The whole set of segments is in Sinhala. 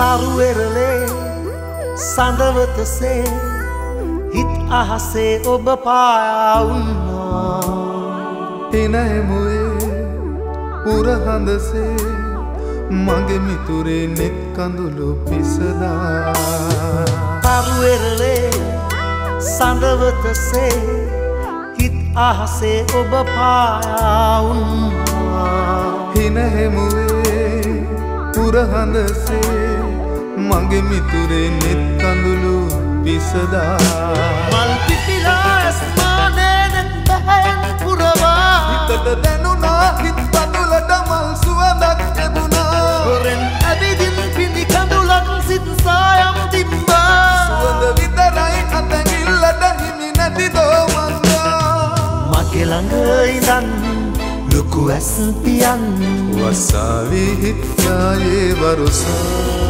Tharu Werale සඳවතසේ හිත් අහසේ ඔබ පායා වුණා. එනැමුවේ පුරහඳසේ මගේ මිතුරේ නෙත් කඳුළු පිසදා. Tharu Werale සඳවතසේ හිත් අහසේ ඔබ පායා වුණා. එනැමුවේ පුරහඳසේ මගේ මිතුරේ නෙත් කඳුළු පිසදා. මල් පිපිලා ඇස්මානේ නෙත් බැහැයන් පුරවා. හිතට දැනුණා හිත් පතුලට මල් සුවඳක් ලැබුණා. හොරෙන් ඇවිදින් පිඳි කඳුලක් සිත් සායම් තිබ්බා. සුවඳ විතරයි අතැඟිල්ලට හිමි නැති දෝමන්දා. මගේ ළඟ ඉඳන් ලොකු ඇස් පියන් වසාවි හිත් යායේ වරුසා.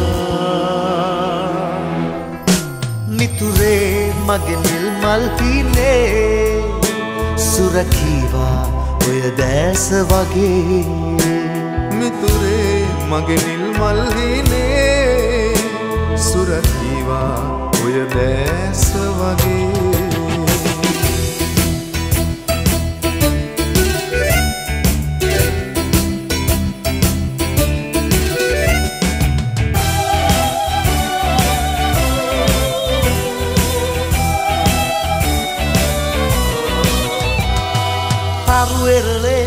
මිතුරේ මගේ නිල් මල් පිනේ සුරකීවා ඔය දැස වගේ. මිතුරේ මගේ නිල් මල් හිනේ සුරකීවා ඔය දැස වගේ. Tharu Werale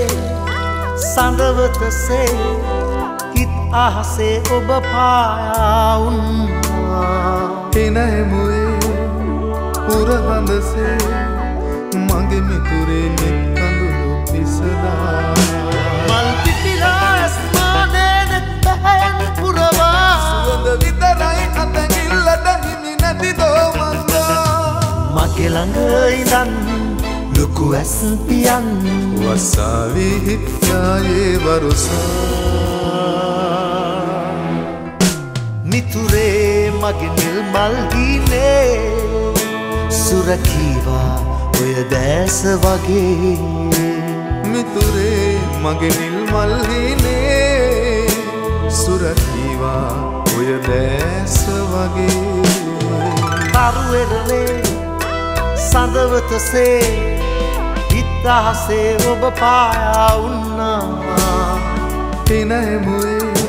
සඳවතසේ හිත් අහසේ ඔබ පායා වුණා. එනැමුවේ පුරහඳසේ මගේ මිතුරේ නෙත් කඳුළු පිසදා. මල් පිපිලා ඇස්මානේ නෙත් බැහැයන් පුරවා. සුවඳ විතරයි අතැඟිල්ලට හිමි නැති දෝමන්දා. මගේ ළඟ ඉඳන් ලොකු ඇස් පියන් වසාවි හිත් යායේ වරුසා. මිතුරේ මගේ නිල් මල් හිනේ සුරකීවා ඔය දැස වගේ. මිතුරේ මගේ නිල් මල් හිනේ සුරකීවා ඔය දැස වගේ. Tharu Werale සඳවතසේ හිත් අහසේ ඔබ පායා වුණා. එනැමුවේ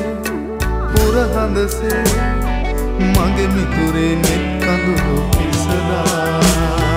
පුරහඳසේ මගේ මිතුරේ නෙත් කඳුළු පිසදා.